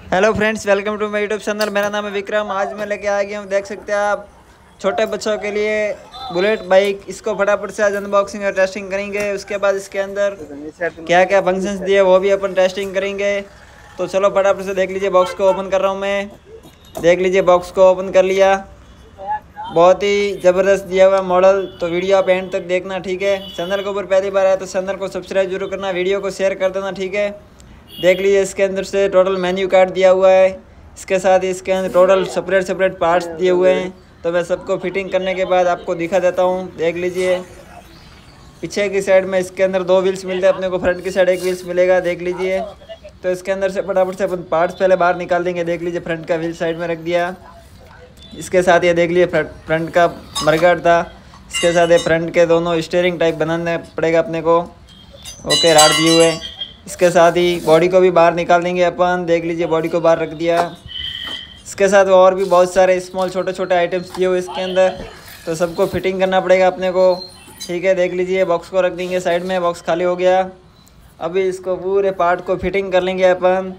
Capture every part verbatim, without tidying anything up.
Hello friends, welcome to my YouTube channel. मेरा नाम है विक्रम। आज मैं लेके आ गया हूँ, देख सकते हैं आप, छोटे बच्चों के लिए बुलेट बाइक। इसको फटाफट से आज अनबॉक्सिंग और टेस्टिंग करेंगे। उसके बाद इसके अंदर क्या क्या फंक्शंस दिए वो भी अपन टेस्टिंग करेंगे। तो चलो फटाफट से देख लीजिए। बॉक्स को ओपन कर रहा हूँ मैं। देख लीजिए, बॉक्स को ओपन कर लिया। बहुत ही ज़बरदस्त दिया हुआ मॉडल। तो वीडियो आप एंड तक देखना, ठीक है। चैनल के ऊपर पहली बार आया तो चैनल को सब्सक्राइब जरूर करना, वीडियो को शेयर कर देना, ठीक है। देख लीजिए, इसके अंदर से टोटल मेन्यू कार्ड दिया हुआ है। इसके साथ ही इसके अंदर टोटल सेपरेट सेपरेट पार्ट्स दिए हुए हैं। तो मैं सबको फिटिंग करने के बाद आपको दिखा देता हूँ। देख लीजिए, पीछे की साइड में इसके अंदर दो व्हील्स मिलते हैं अपने को, फ्रंट की साइड एक व्हील्स मिलेगा। देख लीजिए, तो इसके अंदर से फटाफट से अपन पार्ट्स पहले बाहर निकाल देंगे। देख लीजिए, फ्रंट का व्हील साइड में रख दिया। इसके साथ ये देख लीजिए, फ्रंट का मरगार्ड था। इसके साथ ये फ्रंट के दोनों स्टीयरिंग टाइप बनाने पड़ेगा अपने को। ओके, राड दिए हुए। इसके साथ ही बॉडी को भी बाहर निकाल देंगे अपन। देख लीजिए, बॉडी को बाहर रख दिया। इसके साथ और भी बहुत सारे स्मॉल छोटे छोटे आइटम्स दिए हुए इसके अंदर। तो सबको फिटिंग करना पड़ेगा अपने को, ठीक है। देख लीजिए, बॉक्स को रख देंगे साइड में। बॉक्स खाली हो गया। अभी इसको पूरे पार्ट को फिटिंग कर लेंगे अपन।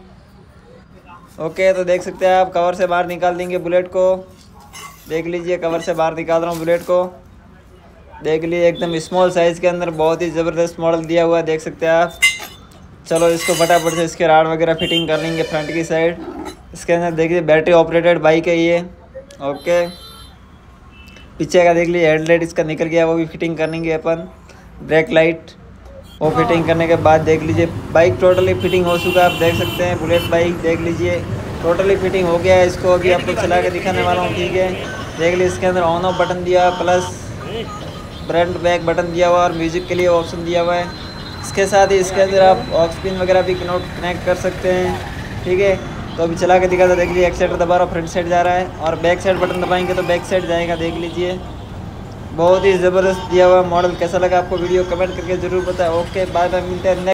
ओके, तो देख सकते हैं आप, कवर से बाहर निकाल देंगे बुलेट को। देख लीजिए, कवर से बाहर निकाल रहा हूँ बुलेट को। देख लीजिए, एकदम स्मॉल साइज़ के अंदर बहुत ही ज़बरदस्त मॉडल दिया हुआ है, देख सकते हैं आप। चलो इसको फटाफट से इसके राड वगैरह फिटिंग कर लेंगे फ्रंट की साइड। इसके अंदर देखिए, बैटरी ऑपरेटेड बाइक है ये। ओके, पीछे का देख लीजिए, हेडलाइट इसका निकल गया, वो भी फिटिंग कर लेंगे अपन। ब्रेक लाइट वो फिटिंग करने के बाद देख लीजिए, बाइक टोटली फिटिंग हो चुका है। आप देख सकते हैं, बुलेट बाइक देख लीजिए टोटली फिटिंग हो गया है। इसको अभी आपको चला के दिखाने वाला हूँ, ठीक है। देख लीजिए, इसके अंदर ऑन ऑफ बटन दिया, प्लस फ्रंट बैक बटन दिया हुआ और म्यूज़िक के लिए ऑप्शन दिया हुआ है। इसके साथ ही इसके अंदर आप ऑक्स पिन वगैरह भी कनेक्ट कर सकते हैं, ठीक है। तो अभी चला के दिखाता, देख लीजिए, एक्सीलेटर दबा रहा, फ्रंट साइड जा रहा है, और बैक साइड बटन दबाएंगे तो बैक साइड जाएगा। देख लीजिए, बहुत ही ज़बरदस्त दिया हुआ मॉडल। कैसा लगा आपको वीडियो, कमेंट करके ज़रूर बताएं। ओके, बाय बाय, मिलते हैं।